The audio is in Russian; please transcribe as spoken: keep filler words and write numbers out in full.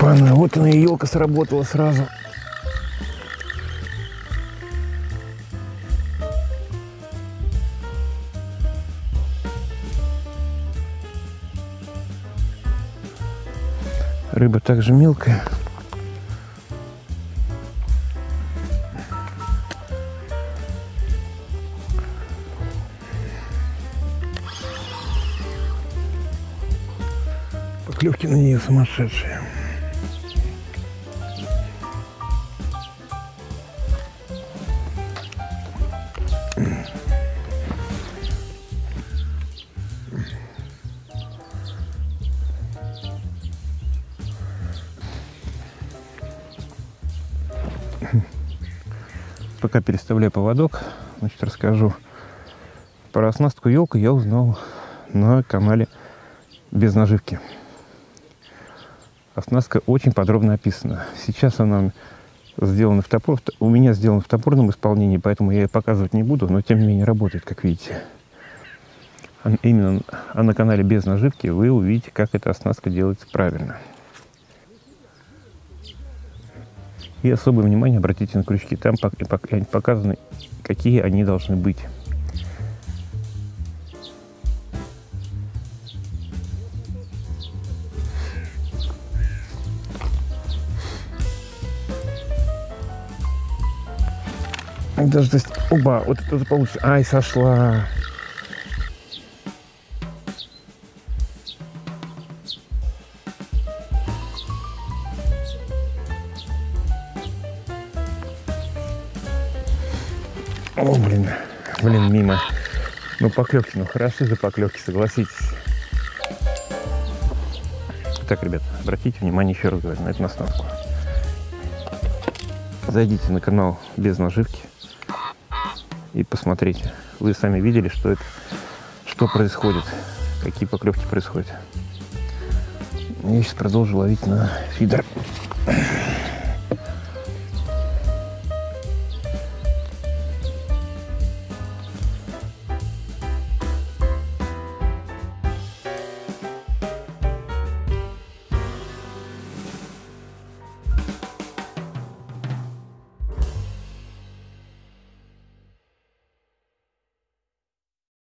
Опа-на, вот она и елка сработала сразу. Рыба также мелкая. Поклевки на нее сумасшедшие. Пока переставляю поводок, значит, расскажу про оснастку елка. Я узнал на канале Без наживки. Оснастка очень подробно описана. Сейчас она сделана в топор, у меня сделана в топорном исполнении, поэтому я ее показывать не буду, но тем не менее работает, как видите. Именно а на канале Без наживки вы увидите, как эта оснастка делается правильно. И особое внимание обратите на крючки. Там показаны, какие они должны быть. Даже, то есть, оба, вот это получится. Ай, сошла. О, блин, блин, мимо. Ну, поклевки, ну, хороши же поклевки, согласитесь. Так, ребят, обратите внимание, еще раз говорю, на эту оснастку. Зайдите на канал Без наживки и посмотрите. Вы сами видели, что это, что происходит, какие поклевки происходят. Я сейчас продолжу ловить на фидер.